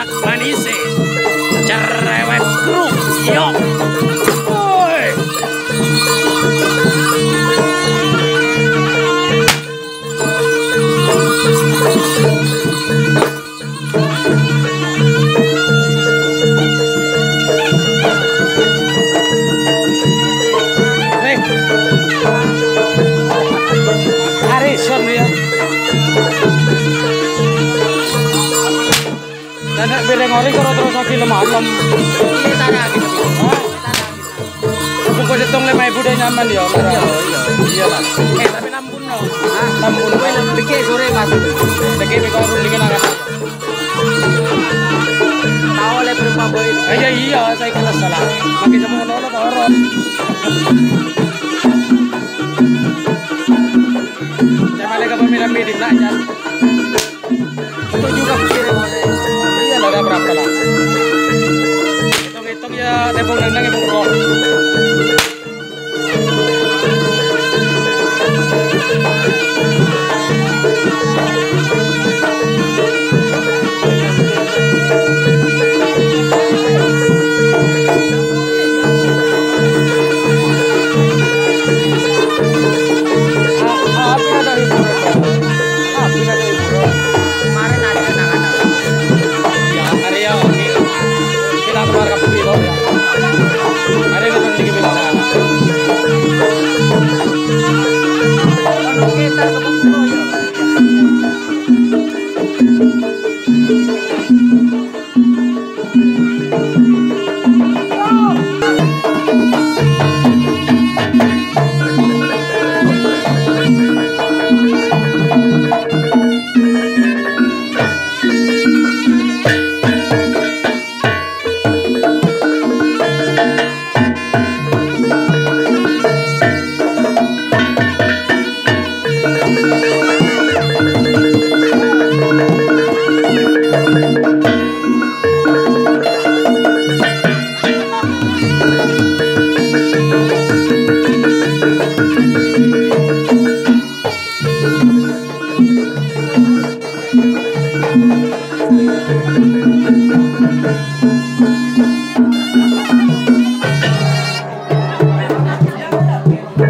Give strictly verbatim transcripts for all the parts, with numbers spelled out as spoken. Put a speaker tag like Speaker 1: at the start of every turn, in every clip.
Speaker 1: ada Manise cerewet kru yo. Woi. Harrison ya. Dan nek beda ngori karo terus lagi lemah-lem. Ini tanah gitu. Aku kok hitung lima ribu udah nyaman ya. Iya, iya. Iya lah. Eh, tapi nampun no. Hah? Nampun kowe deke sore Mas. Deke mek karo lagi nang apa. Tahu oleh berapa boy. Eh ya iya, saya kelas salah. Pakai semua ono orang. Mereka pemirsa medik nanya itu juga kirim iya lah berapa lah hitung-hitung ya tepung nendang ibu roh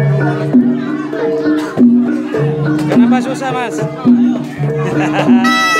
Speaker 1: Kenapa susah, Mas?